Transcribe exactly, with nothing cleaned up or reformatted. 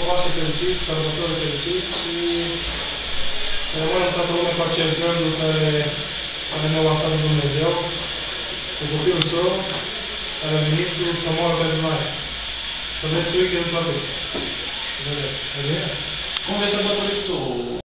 Paște fericit, sărbători fericit și să rămânem toată lumea cu acești gânduri care, care ne-au lăsat Dumnezeu, cu copilul său, care a venit să moară pentru noi. Să veți uite în plăcut. Să vedeți. Cum vei sărbători tu?